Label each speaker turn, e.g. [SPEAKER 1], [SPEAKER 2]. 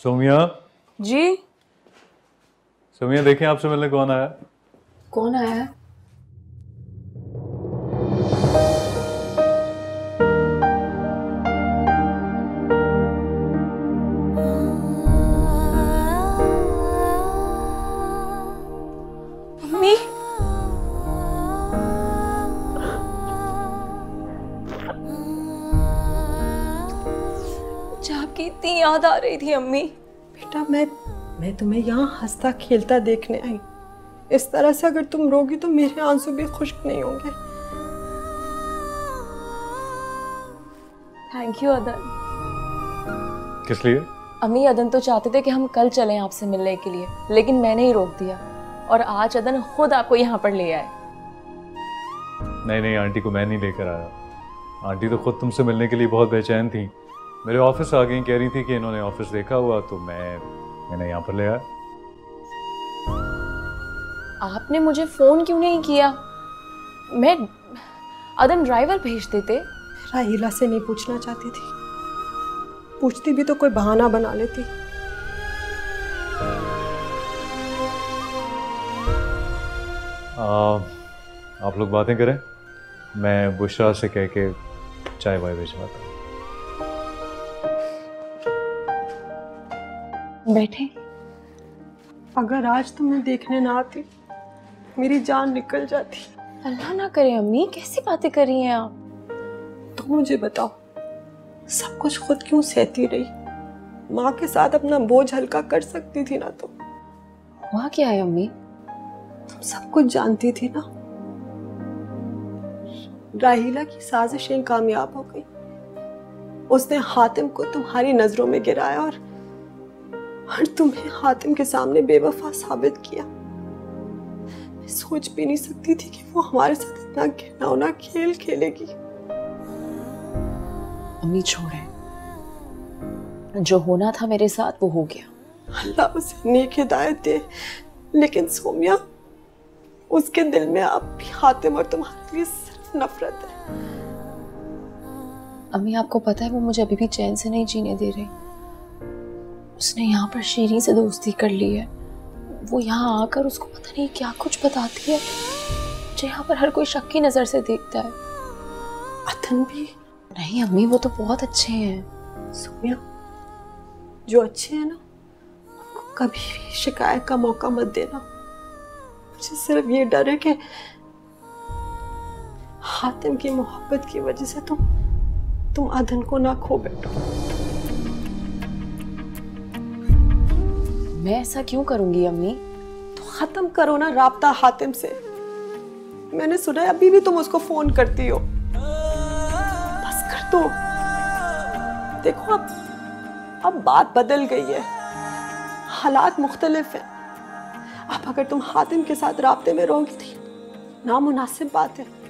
[SPEAKER 1] सोमिया।
[SPEAKER 2] जी।
[SPEAKER 1] सोमिया देखें आपसे मिलने कौन आया।
[SPEAKER 2] कौन आया है? मम्मी। मुझे आपकी इतनी याद आ रही थी अम्मी।
[SPEAKER 3] बेटा मैं तुम्हें यहाँ हंसता खेलता देखने आई। इस तरह से अगर तुम रोगी तो मेरे आंसू भी खुश्क नहीं होंगे।
[SPEAKER 2] थैंक यू अदन।
[SPEAKER 1] किस लिए?
[SPEAKER 2] अम्मी अदन तो चाहते थे कि हम कल चलें आपसे मिलने के लिए, लेकिन मैंने ही रोक दिया और आज अदन खुद आपको यहाँ पर ले आए।
[SPEAKER 1] नहीं, आंटी को मैं नहीं लेकर आया। आंटी तो खुद तुमसे मिलने के लिए बहुत बेचैन थी। मेरे ऑफिस आ गई, कह रही थी कि इन्होंने ऑफिस देखा हुआ, तो मैंने यहाँ पर ले आया।
[SPEAKER 2] आपने मुझे फोन क्यों नहीं किया? मैं अदन ड्राइवर भेज देते।
[SPEAKER 3] राहिला से नहीं पूछना चाहती थी, पूछती भी तो कोई बहाना बना लेती।
[SPEAKER 1] आप लोग बातें करें, मैं बुशरा से कह के चाय वाय भिजवाता हूँ।
[SPEAKER 2] बैठे।
[SPEAKER 3] अगर आज तुम्हें देखने ना आती मेरी जान निकल जाती।
[SPEAKER 2] अल्लाह ना करे अम्मी, कैसी बातें कर रही हैं आप?
[SPEAKER 3] तो मुझे बताओ, सब कुछ खुद क्यों सहती रही? माँ के साथ अपना बोझ हल्का कर सकती थी ना तुम?
[SPEAKER 2] हुआ क्या है अम्मी?
[SPEAKER 3] तुम सब कुछ जानती थी ना। राहिला की साजिशें कामयाब हो गई। उसने हातिम को तुम्हारी नजरों में गिराया और तुम्हें हातिम के सामने बेवफा साबित किया। मैं सोच भी नहीं सकती थी कि वो हमारे साथ इतना घिनौना खेल खेलेगी।
[SPEAKER 2] अम्मी छोड़े, जो होना था मेरे साथ वो हो गया।
[SPEAKER 3] अल्लाह उसे नेक हिदायत दे, लेकिन सोमिया, उसके दिल में अब भी हातिम और तुम्हारे लिए सिर्फ नफरत है।
[SPEAKER 2] अम्मी आपको पता है वो मुझे अभी भी चैन से नहीं जीने दे रही। उसने यहाँ पर शीरी से दोस्ती कर ली है। वो यहाँ आकर उसको पता नहीं क्या कुछ बताती है, मुझे यहाँ पर हर कोई शक की नजर से देखता है।
[SPEAKER 3] अदन भी?
[SPEAKER 2] नहीं अम्मी, वो तो बहुत अच्छे हैं।
[SPEAKER 3] सोमिया, जो अच्छे हैं ना, उनको कभी भी शिकायत का मौका मत देना। मुझे सिर्फ ये डर है कि हातिम की मोहब्बत की वजह से तुम अदन को ना खो बैठो।
[SPEAKER 2] मैं ऐसा क्यों करूंगी अम्मी?
[SPEAKER 3] तो खत्म करो ना राब्ता हातिम से। मैंने सुना है अभी भी तुम उसको फोन करती हो। बस कर दो। देखो अब बात बदल गई है, हालात मुख्तलिफ हैं। अब अगर तुम हातिम के साथ राब्ते में रहोगी तो नामुनासिब बात है।